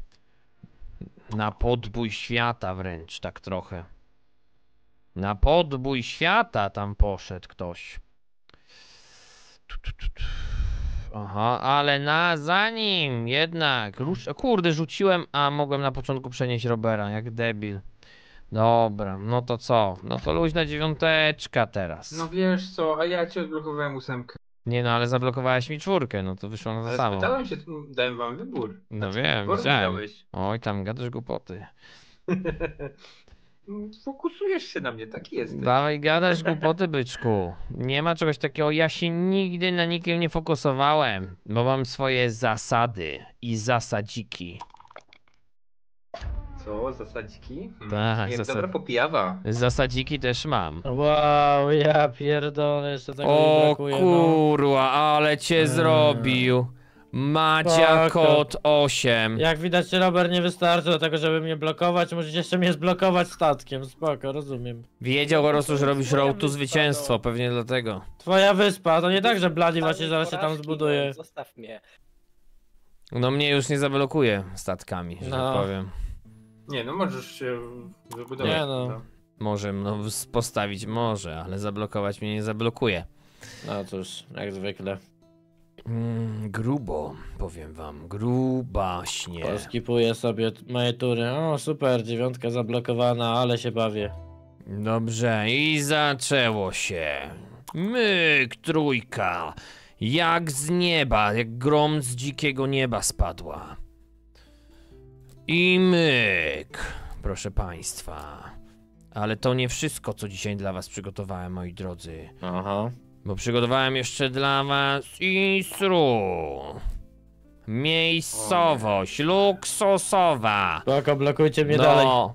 Na podbój świata wręcz, tak trochę. Na podbój świata tam poszedł ktoś. Aha, ale za nim jednak. Kurde, rzuciłem, a mogłem na początku przenieść Robera, jak debil. Dobra, no to co? No to luźna 9 teraz. No wiesz co, a ja ci odblokowałem 8. Nie no, ale zablokowałeś mi 4, no to wyszło na to Ale samo. spytałem się, dałem wam wybór. No wiem, wybór widziałem. dałeś. Oj, tam gadasz głupoty. Fokusujesz się na mnie, taki jesteś. Dawaj, gadasz głupoty, byczku. Nie ma czegoś takiego, ja się nigdy na nikim nie fokusowałem, bo mam swoje zasady i zasadziki. Co, zasadziki? Tak, Dobra popijawa. Zasadziki też mam. Wow, ja pierdolę, jeszcze tego mi O brakuje, no. kurwa, ale cię zrobił. Madzia Spoko. kod 8. Jak widać, Robert nie wystarczy do tego, żeby mnie blokować, musisz jeszcze mnie zblokować statkiem, spoko, rozumiem. Wiedział po prostu, że robisz Twoja road to wyspa, zwycięstwo, no. pewnie dlatego. Twoja wyspa, to nie tak, że Bloody właśnie Stanie zaraz się tam porażki, zbuduje. no, zostaw mnie. No mnie już nie zablokuje statkami, że No. tak powiem. Nie, no możesz się wybudować. Nie, no. prawda? Może, no postawić może, ale zablokować mnie nie zablokuje. No cóż, jak zwykle. Grubo, powiem wam, grubaśnie. Poskipuję sobie moje tury. O, super, 9 zablokowana, ale się bawię. Dobrze, i zaczęło się. Myk, 3. Jak z nieba, jak grom z dzikiego nieba spadła. I myk, proszę państwa. Ale to nie wszystko, co dzisiaj dla was przygotowałem, moi drodzy. Aha. Bo przygotowałem jeszcze dla was Isru. Miejscowość luksusowa. Spoko, blokujcie mnie dalej, No,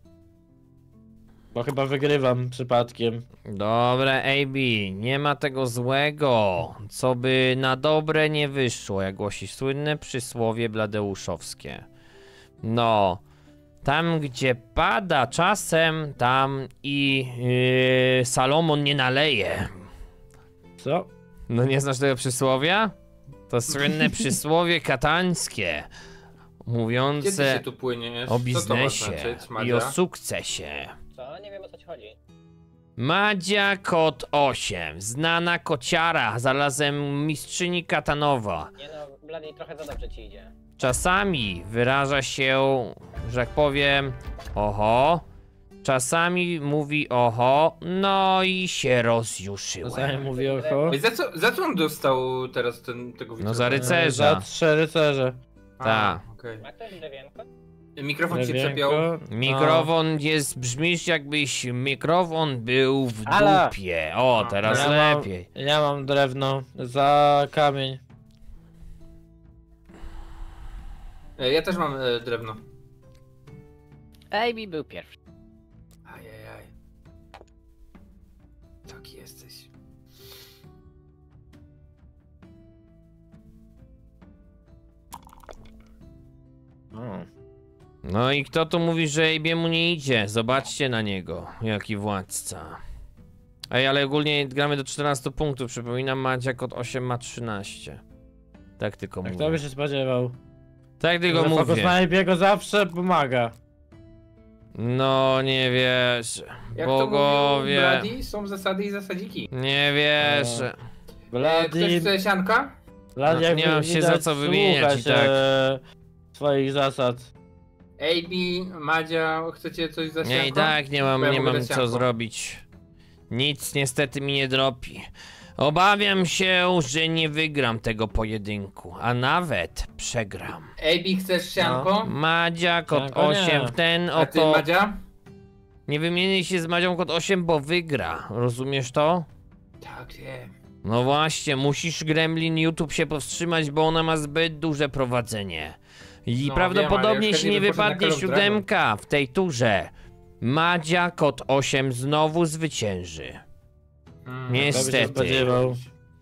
bo chyba wygrywam przypadkiem. dobre AB, nie ma tego złego, co by na dobre nie wyszło, jak głosi słynne przysłowie bladeuszowskie. No, tam gdzie pada czasem, tam i Salomon nie naleje. Co? No nie znasz tego przysłowia? To słynne przysłowie katańskie, Gdzie ty mówiące się tu płyniesz? o Co to ma biznesie znaczyć, i Madzia? o sukcesie. Co? Nie wiem o co ci chodzi. Madzia kod 8, znana kociara, zarazem mistrzyni katanowa. Nie no, Bloody trochę za dobrze ci idzie. Czasami wyraża się, że tak powiem, Oho. Czasami mówi oho, no i się rozjuszyłem. Czasami mówi oho. Ej, za co on dostał teraz tego No za Witchera? rycerza. Za 3 rycerze. A, Tak. okej. Ma ktoś drewienko? Mikrofon się Drewienko. przepiął. Mikrofon jest, brzmisz jakbyś mikrofon był w Halo. dupie. O, teraz Ja mam- lepiej. Ja mam drewno za kamień. Ja też mam drewno. AB był pierwszy. Ajajaj. Taki jesteś. No i kto tu mówi, że Ejbiemu nie idzie? Zobaczcie na niego, jaki władca. Ej, ale ogólnie gramy do 14 punktów, przypominam, Madzia kod 8 ma 13. Tak tylko Tak mówię. to by się spodziewał. Tak tylko Że Fokus mówię. na Ebiego zawsze pomaga. No nie wiesz. Jak to mówił Bogowie. Brady, są zasady i zasadziki. Nie wiesz. Ktoś chce sianka? Blady, No, jakby nie mam się widać, za co wymieniać i słucha tak. się swoich zasad. AB, Madzia, chcecie coś za sianko? Nie, i tak nie mam, Bo ja nie mogę mam dać co sianko. zrobić. Nic niestety mi nie dropi. Obawiam się, że nie wygram tego pojedynku, a nawet przegram. AB, chcesz sianko? Madzia kod Sianko nie. 8 w ten A ty, oto. Madzia? Nie wymienię się z Madzią kod 8, bo wygra. Rozumiesz to? Tak, wiem. No właśnie, musisz Gremlin YouTube się powstrzymać, bo ona ma zbyt duże prowadzenie. I No, prawdopodobnie wiem, ale już jeśli nie chętnie bym poszedł na wypadnie Call of Dragon. siódemka w tej turze, Madzia kod 8 znowu zwycięży. Niestety. Kto by się spodziewał?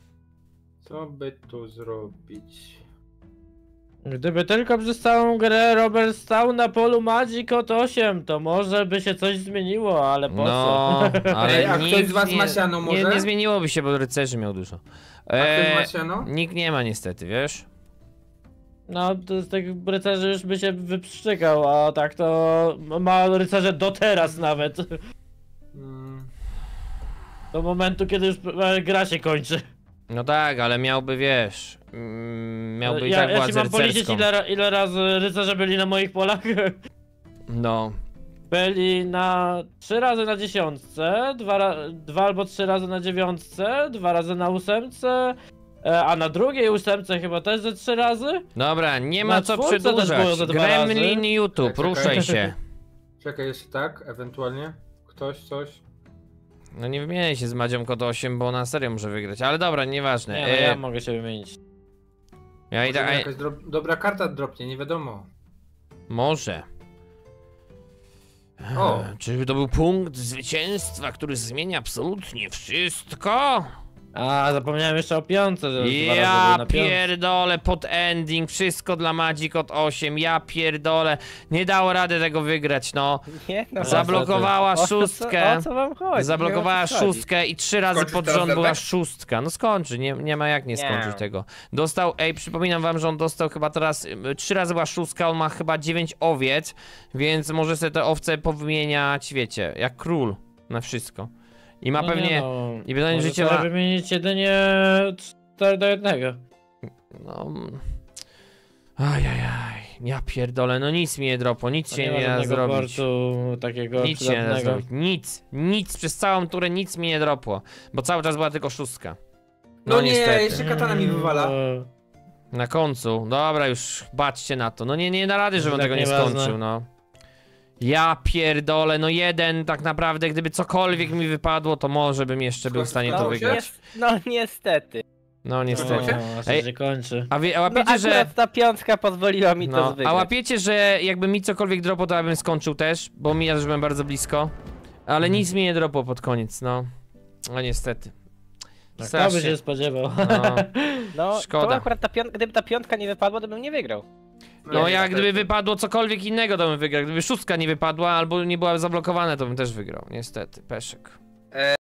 Co by tu zrobić? Gdyby tylko przez całą grę Robert stał na polu Madzi kod 8, to może by się coś zmieniło, ale po No, co? ale Ej, a ktoś nikt z was nie, ma siano może? nie zmieniłoby się, bo rycerzy miał dużo. A ktoś ma siano? Nikt nie ma niestety, wiesz? No, to z tych rycerzy już by się wyprzczykał, a tak to ma rycerze do teraz nawet. Mm, Do momentu, kiedy już gra się kończy. No tak, ale miałby, wiesz, miałby i tak Ja ci władzę mam policzyć rycerską. ile razy rycerze byli na moich polach. No, Byli na 3 razy na 10, 2 albo 3 razy na 9, 2 razy na 8, a na drugiej 8 chyba też ze 3 razy. dobra, nie ma Na co czwórce też było przedłużać. ze 2 Gremlin razy. YouTube, Czekaj. ruszaj się. czekaj jeszcze tak, ewentualnie. Ktoś, coś. No nie wymieniaj się z Madzią kod 8, bo ona serio może wygrać, ale dobra, nieważne. Nie, no ja mogę się wymienić. Ja i Może tak, jakaś dobra karta dropnie, nie wiadomo. może. O. Czyżby to był punkt zwycięstwa, który zmienia absolutnie wszystko? A, zapomniałem jeszcze o piątce, że 2 razy Ja był na piątce. pierdolę, pod ending, wszystko dla Madzi kod 8, ja pierdolę. Nie dało rady tego wygrać, no. Nie no. Zablokowała szóstkę. O co wam chodzi? Zablokowała Nie wiem, o co chodzi. szóstkę i 3 razy Skończysz pod teraz rząd była debek? szóstka. No skończy, nie ma jak nie Nie. skończyć tego. Dostał, przypominam wam, że on dostał chyba teraz 3 razy była szóstka, on ma chyba 9 owiec, więc może sobie te owce powymieniać, wiecie, jak król na wszystko. I ma No pewnie, nie no, i pytanie może życie sobie ma, wymienić jedynie 4 do 1. no... Ajajaj, ja pierdolę, no nic mi nie dropło, nic się nie da zrobić. portu takiego Nic się nie da przydatnego. zrobić, nic, przez całą turę nic mi nie dropło, bo cały czas była tylko szóstka. No, nie, niestety. jeszcze katana mi wywala. Na końcu, dobra już, baczcie na to, no nie da rady, żeby on Tak tego nie nieważne. skończył, no. Ja pierdolę, no jeden tak naprawdę, gdyby cokolwiek mi wypadło, to może bym jeszcze był w stanie to Stało się? wygrać. No niestety. No niestety. No, aż Ej, się kończy. A No łapiecie, że... akurat ta piątka pozwoliła mi to No, wygrać. a łapiecie, że jakby mi cokolwiek dropło, to ja bym skończył też, bo mi ja też byłem bardzo blisko. Ale nic mi nie dropło pod koniec, no. No niestety. Kto by Strasznie. się spodziewał? No. No, Szkoda. to akurat gdyby ta piątka nie wypadła, to bym nie wygrał. No nie, jak niestety. gdyby wypadło cokolwiek innego, to bym wygrał. Gdyby szóstka nie wypadła albo nie była zablokowana, to bym też wygrał. Niestety, peszek.